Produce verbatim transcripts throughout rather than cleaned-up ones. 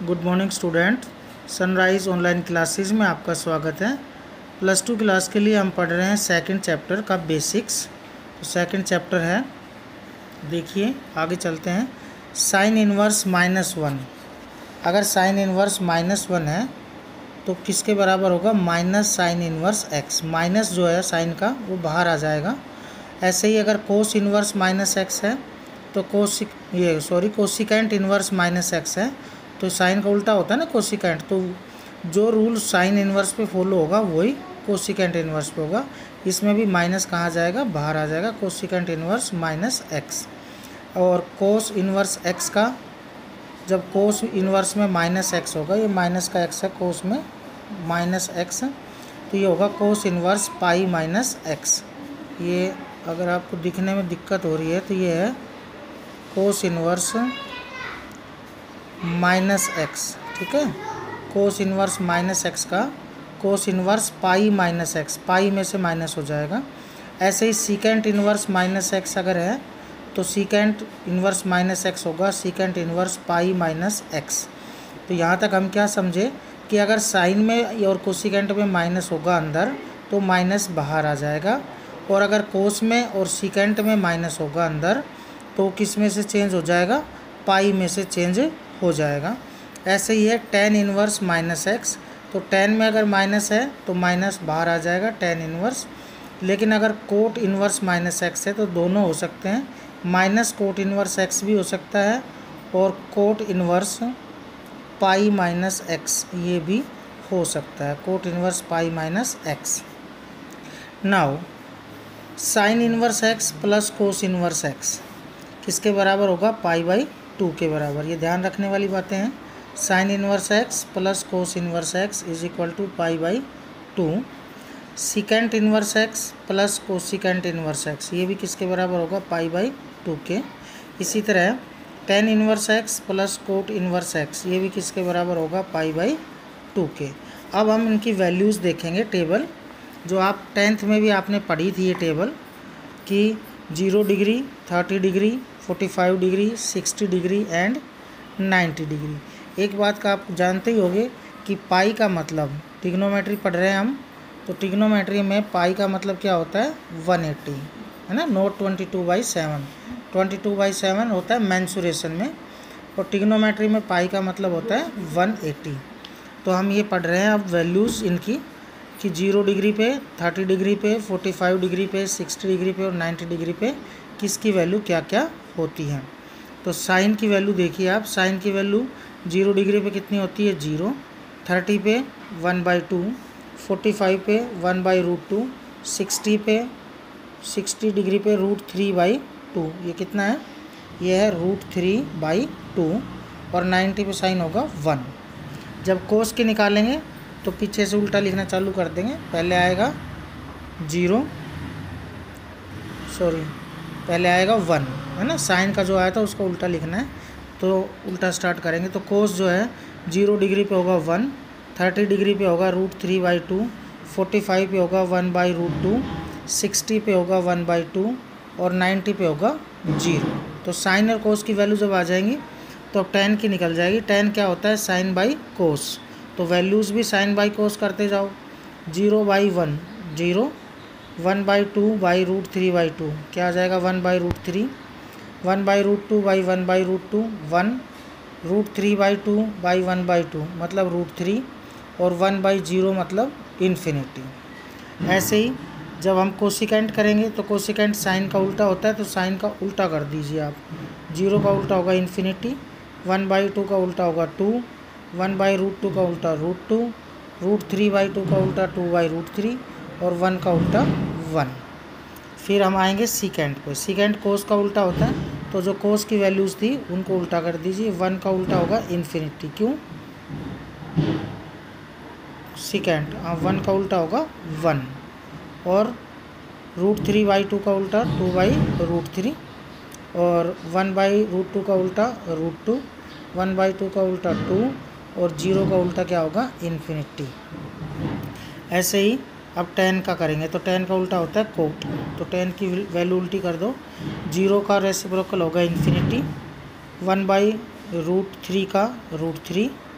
Good morning student. Sunrise online classes में आपका स्वागत है। प्लस टू क्लास के लिए हम पढ़ रहे हैं सेकंड चैप्टर का बेसिक्स। तो सेकंड चैप्टर है, देखिए आगे चलते हैं। Sine inverse minus one. अगर साइन इनवर्स माइनस वन है तो किसके बराबर होगा? Minus sine inverse x. Minus जो है साइन का वो बाहर आ जाएगा। ऐसे ही अगर कोस इनवर्स माइनस एक्स है तो कोसिक ये sorry cosecant inverse minus x है तो साइन का उल्टा होता है ना कोसिकेंट। तो जो रूल साइन इनवर्स पे फॉलो होगा वही कोसिकेंट इनवर्स पे होगा। इसमें भी माइनस कहाँ जाएगा? बाहर आ जाएगा। Cosecant inverse minus x. और कोस इनवर्स एक्स का, जब कोस इनवर्स में माइनस एक्स होगा, ये माइनस का एक्स है, कोस में माइनस एक्स, तो ये होगा cos inverse pi minus x. ये अगर आपको दिखने में दिक्कत हो रही है तो ये है कोस इनवर्स माइनस एक्स। ठीक है, कोस इनवर्स माइनस एक्स का cos inverse pi minus x, pi में से माइनस हो जाएगा। ऐसे ही सीकेंट इनवर्स माइनस एक्स अगर है तो सीकेंट इनवर्स माइनस एक्स होगा secant inverse pi minus x. तो यहाँ तक हम क्या समझे कि अगर साइन में और कोसिकेंट में माइनस होगा अंदर तो माइनस बाहर आ जाएगा, और अगर कोस में और सीकेंट में माइनस होगा अंदर तो किस में से चेंज हो जाएगा? पाई में से चेंज हो जाएगा। ऐसे ही है टेन इनवर्स माइनस एक्स। तो टेन में अगर माइनस है तो माइनस बाहर आ जाएगा टेन इनवर्स। लेकिन अगर कोट इनवर्स माइनस एक्स है तो दोनों हो सकते हैं, माइनस कोट इनवर्स एक्स भी हो सकता है और cot inverse pi minus x ये भी हो सकता है, cot inverse pi minus x. Now sine inverse x plus cos inverse x किसके बराबर होगा? पाई बाई टू के बराबर। ये ध्यान रखने वाली बातें हैं। Sine inverse x plus cos inverse x is equal to pi by two. Secant inverse x plus cosecant inverse x ये भी किसके बराबर होगा? पाई बाई टू के। इसी तरह tan inverse x plus cot inverse x ये भी किसके बराबर होगा? पाई बाई टू के। अब हम इनकी वैल्यूज़ देखेंगे। टेबल जो आप टेंथ में भी आपने पढ़ी थी, ये टेबल कि zero degree, thirty degree, forty five degree, sixty degree and ninety degree. एक बात का आप जानते ही होंगे कि पाई का मतलब, ट्रिग्नोमेट्री पढ़ रहे हैं हम, तो ट्रिग्नोमेट्री में पाई का मतलब क्या होता है? वन एट्टी, है ना, note twenty two by seven. Twenty two by seven होता है मेंसुरेशन में, और ट्रिग्नोमेट्री में पाई का मतलब होता है वन एट्टी। तो हम ये पढ़ रहे हैं अब वैल्यूज़ इनकी कि जीरो डिग्री पे, थर्टी डिग्री पे, फोर्टी फाइव डिग्री पे, सिक्सटी डिग्री पे और नाइन्टी डिग्री पे किसकी वैल्यू क्या क्या होती है। तो साइन की वैल्यू देखिए आप। साइन की वैल्यू जीरो डिग्री पे कितनी होती है? जीरो। थर्टी पे one by two, forty five पे one by root two, sixty पे सिक्सटी डिग्री पे रूट थ्री बाई टू, ये कितना है? ये है रूट थ्री बाई टू। और नाइन्टी पे साइन होगा वन। जब कोस के निकालेंगे तो पीछे से उल्टा लिखना चालू कर देंगे। पहले आएगा जीरो, सॉरी पहले आएगा वन, है ना, साइन का जो आया था उसका उल्टा लिखना है, तो उल्टा स्टार्ट करेंगे। तो कोस जो है जीरो डिग्री पे होगा वन, थर्टी डिग्री पे होगा root three by two, forty five पे होगा one by root two, sixty पे होगा वन बाई टू और नाइन्टी पे होगा जीरो। तो साइन और कोस की वैल्यू जब आ जाएंगी तो अब टेन की निकल जाएगी। टेन क्या होता है? Sine by cos. तो वैल्यूज़ भी साइन बाई कोस करते जाओ। Zero by one zero, one by two by root three by two क्या आ जाएगा? One by root three, one by root two by one by root two, one, root three by two by one by two मतलब root three, और one by zero मतलब infinity. ऐसे ही जब हम कोसिकेंट करेंगे तो कोसिकेंट साइन का उल्टा होता है, तो साइन का उल्टा कर दीजिए आप। जीरो का उल्टा होगा इन्फिनिटी, वन बाई टू का उल्टा होगा two, one by root two का उल्टा root two, root three by two का उल्टा टू बाई रूट थ्री और वन का उल्टा वन। फिर हम आएंगे सीकेंट पे। सीकेंट कोस का उल्टा होता है, तो जो कोस की वैल्यूज़ थी उनको उल्टा कर दीजिए। वन का उल्टा होगा इन्फिनिटी, क्यों? सीकेंट, हाँ, वन का उल्टा होगा वन। और रूट थ्री बाई टू का उल्टा टू बाई रूट थ्री, और वन बाई रूट टू का उल्टा root two, one by two का उल्टा टू, और जीरो का उल्टा क्या होगा? इन्फिनिटी। ऐसे ही अब टेन का करेंगे तो टेन का उल्टा होता है कोट, तो टेन की वैल्यू उल्टी कर दो। जीरो का रेसिप्रोकल होगा infinity, one by root three का रूट थ्री,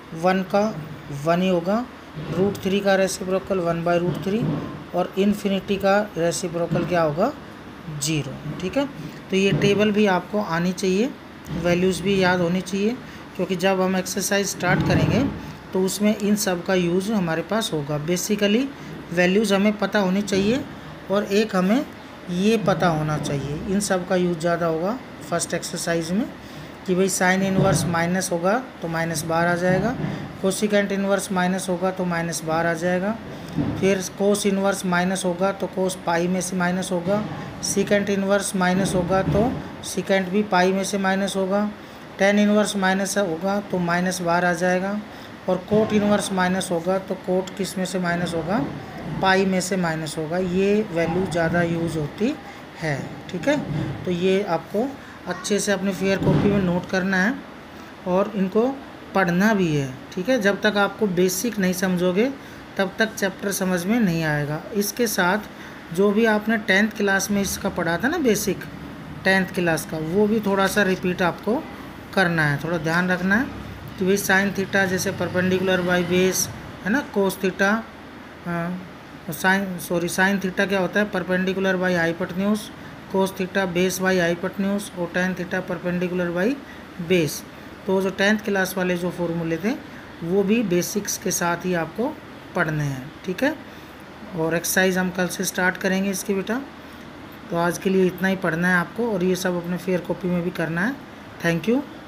वन का वन ही होगा, रूट थ्री का reciprocal one by root three, और इन्फिनिटी का रेसिप्रोकल क्या होगा, जीरो। ठीक है, तो ये टेबल भी आपको आनी चाहिए, वैल्यूज़ भी याद होनी चाहिए, क्योंकि जब हम एक्सरसाइज स्टार्ट करेंगे तो उसमें इन सब का यूज़ हमारे पास होगा। बेसिकली वैल्यूज़ हमें पता होनी चाहिए, और एक हमें ये पता होना चाहिए, इन सब का यूज़ ज़्यादा होगा फर्स्ट एक्सरसाइज में, कि भाई साइन इनवर्स माइनस होगा तो माइनस बार आ जाएगा, कोसिकेंट इनवर्स माइनस होगा तो माइनस बार आ जाएगा, फिर कोस इनवर्स माइनस होगा तो कोस पाई में से माइनस होगा, सीकेंट इनवर्स माइनस होगा तो सीकेंट भी पाई में से माइनस होगा, टेन इनवर्स माइनस होगा तो माइनस बार आ जाएगा, और कोट इनवर्स माइनस होगा तो कोट किस में से माइनस होगा, पाई में से माइनस होगा। ये वैल्यू ज़्यादा यूज़ होती है। ठीक है, तो ये आपको अच्छे से अपने फेयर कॉपी में नोट करना है और इनको पढ़ना भी है। ठीक है, जब तक आपको बेसिक नहीं समझोगे तब तक चैप्टर समझ में नहीं आएगा। इसके साथ जो भी आपने टेंथ क्लास में इसका पढ़ा था ना, बेसिक टेंथ क्लास का, वो भी थोड़ा सा रिपीट आपको करना है। थोड़ा ध्यान रखना है कि भाई साइन थीटा जैसे परपेंडिकुलर बाई बेस है ना, cos theta sine sorry sine theta क्या होता है, perpendicular by hypotenuse, cos theta base by hypotenuse, और tan theta perpendicular by base. तो जो टेंथ क्लास वाले जो फॉर्मूले थे वो भी बेसिक्स के साथ ही आपको पढ़ने हैं। ठीक है, और एक्सरसाइज हम कल से स्टार्ट करेंगे इसकी बेटा। तो आज के लिए इतना ही पढ़ना है आपको, और ये सब अपने फेयर कॉपी में भी करना है। Thank you.